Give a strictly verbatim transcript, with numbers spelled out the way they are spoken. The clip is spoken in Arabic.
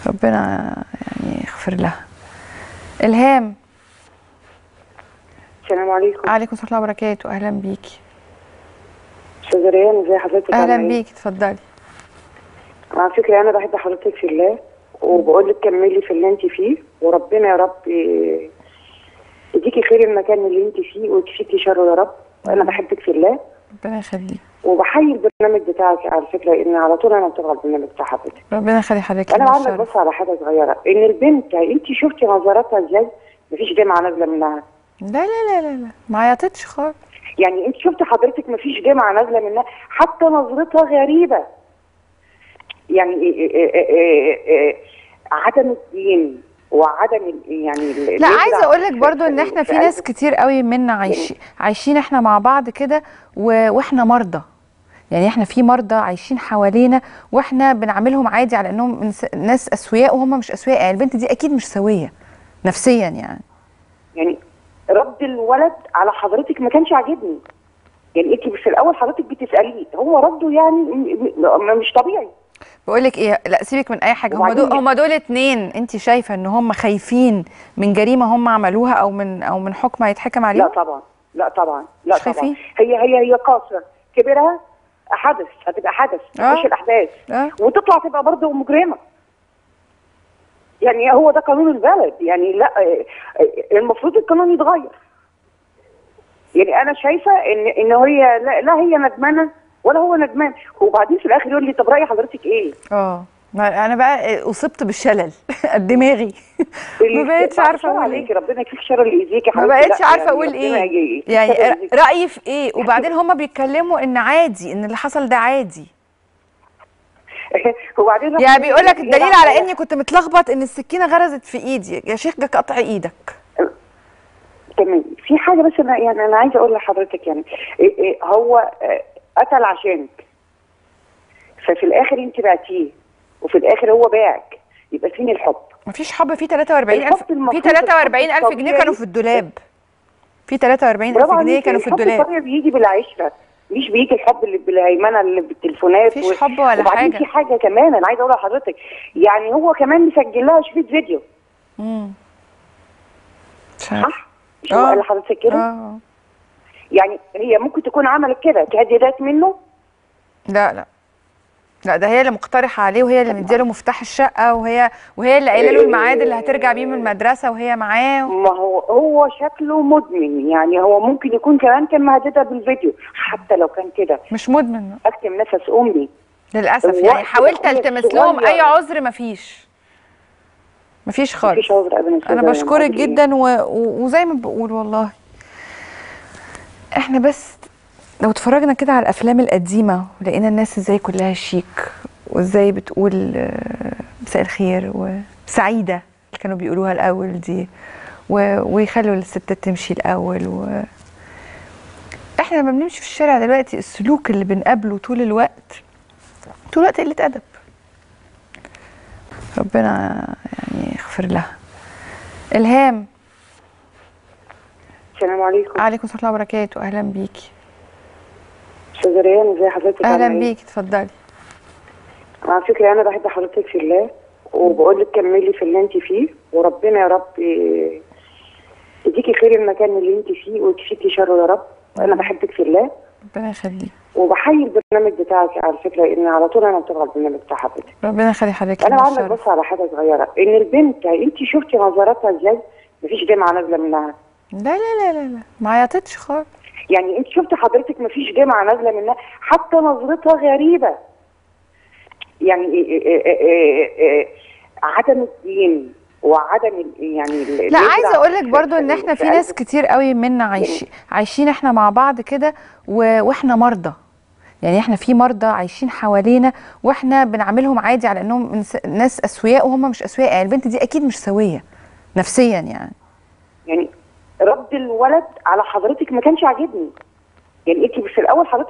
ربنا يعني يغفر لها. إلهام. السلام عليكم. عليكم السلام ورحمة الله وبركاته. أهلا بيكي. استاذة ريان، ازي حضرتك؟ أهلا بيكي، اتفضلي. على فكرة أنا بحب حضرتك في الله، وبقول لك كملي في اللي أنت فيه، وربنا يا رب يديكي خير المكان اللي أنت فيه ويكفيكي شره يا رب. أنا بحبك في الله. ربنا يخليك. وبحيي البرنامج بتاعك على فكرة، لأن على طول أنا بتابعة البرنامج بتاع حضرتك. ربنا يخلي حضرتك. أنا عايزة بس على حاجة صغيرة، إن البنت أنت شفتي نظراتها إزاي؟ مفيش دمعة نازلة منها. لا لا لا لا لا، ما عيطتش خالص. يعني أنت شفتي حضرتك مفيش دمعة نازلة منها، حتى نظرتها غريبة. يعني إيه إيه إيه إيه إيه عدم الدين وعدم يعني. لا، عايزه اقول لك برضو ان احنا في ناس كتير قوي منا عايشين عايشين احنا مع بعض كده، واحنا مرضى. يعني احنا في مرضى عايشين حوالينا واحنا بنعاملهم عادي على انهم ناس اسوياء وهم مش اسوياء. يعني البنت دي اكيد مش سويه نفسيا. يعني يعني رد الولد على حضرتك ما كانش عاجبني. يعني انت في الاول حضرتك بتساليه، هو رده يعني مش طبيعي. بقول لك ايه، لا سيبك من اي حاجه. هم دول هم دول اتنين انت شايفه ان هم خايفين من جريمه هم عملوها او من او من حكم هيتحكم عليهم؟ لا طبعا، لا طبعا، لا مش خايفين؟ طبعا. هي هي هي قاصره كبرها، حدث هتبقى حدث تخش الاحداث أه؟ وتطلع تبقى برضه مجرمه. يعني هو ده قانون البلد. يعني لا، المفروض القانون يتغير. يعني انا شايفه ان ان هي لا, لا هي ندمانه ولا هو ندمان. وبعدين في الاخر يقول لي طب راي حضرتك ايه؟ اه انا بقى اصبت بالشلل دماغي. ما بقتش عارفه اقول عليكي ربنا يكفيك شر اللي يأذيكي. ما بقتش عارفه يعني اقول ايه. يعني رايي في ايه؟ وبعدين هم بيتكلموا ان عادي، ان اللي حصل ده عادي. وبعدين يعني بيقول لك الدليل على اني كنت متلخبط ان السكينه غرزت في ايدي. يا شيخ ده قطع ايدك. تمام. في حاجه بس انا يعني انا عايزه اقول لحضرتك، يعني إيه إيه هو قتل عشانك، ففي الاخر انت بعتيه وفي الاخر هو باعك، يبقى فين الحب؟ مفيش حب. في ثلاثة وأربعين ألف في ثلاثة وأربعين ألف جنيه كانوا في الدولاب. في ثلاثة وأربعين ألف جنيه كانوا في الدولاب. الحب الطبيعي بيجي بالعشره، مش بيجي الحب اللي بالهيمنه اللي بالتليفونات. مفيش و... حب ولا وبعدين حاجه. في حاجه كمان انا عايزه اقولها لحضرتك، يعني هو كمان مسجل لها شريط فيديو. امم صح؟ مش هو قال لحضرتك كده؟ اه يعني هي ممكن تكون عملت كده تهديدات منه؟ لا لا لا، ده هي اللي مقترحه عليه، وهي اللي مدياله مفتاح الشقه، وهي وهي اللي قايله له الميعاد اللي هترجع بيه من المدرسه وهي معاه. ما هو هو شكله مدمن. يعني هو ممكن يكون كمان كان مهددها بالفيديو. حتى لو كان كده مش مدمن. اكتم نفس امي للاسف. يعني حاولت التمس لهم اي عذر، مفيش مفيش خالص. مفيش عذر ابدا. انا بشكرك جدا و... و... وزي ما بقول والله احنا بس لو اتفرجنا كده على الافلام القديمه ولقينا الناس ازاي كلها شيك، وازاي بتقول مساء الخير وسعيده اللي كانوا بيقولوها الاول دي، و... ويخلوا الستات تمشي الاول. و... احنا لما بنمشي في الشارع دلوقتي السلوك اللي بنقابله طول الوقت طول الوقت قله ادب. ربنا يعني يغفر لها. إلهام. السلام عليكم. عليكم السلام ورحمة الله وبركاته. أهلا بيكي. استاذة ريان، ازي حضرتك؟ أهلا بيكي، اتفضلي. على فكرة أنا بحب حضرتك في الله، وبقول لك كملي في اللي أنت فيه، وربنا يا رب يديكي خير المكان اللي أنت فيه ويكفيكي شره يا رب. أنا بحبك في الله. ربنا يخليك. وبحيي البرنامج بتاعك على فكرة، لأن على طول أنا بتابعة البرنامج بتاع حضرتك. ربنا يخلي حضرتك. أنا عايزة بس على حاجة صغيرة، إن البنت أنت شفتي نظراتها إزاي؟ مفيش دمعة نازلة منها. لا لا لا لا لا، ما عيطتش خالص. يعني أنت شفتي حضرتك مفيش دمعة نازلة منها، حتى نظرتها غريبة. يعني إيه إيه إيه إيه إيه عدم الدين وعدم يعني. لا، عايزه اقول لك برضو ان احنا في ناس كتير قوي منا عايشين عايشين احنا مع بعض كده، واحنا مرضى. يعني احنا في مرضى عايشين حوالينا واحنا بنعاملهم عادي على انهم ناس اسوياء وهم مش اسوياء. يعني البنت دي اكيد مش سويه نفسيا. يعني يعني رد الولد على حضرتك ما كانش عاجبني. يعني انت في الاول حضرتك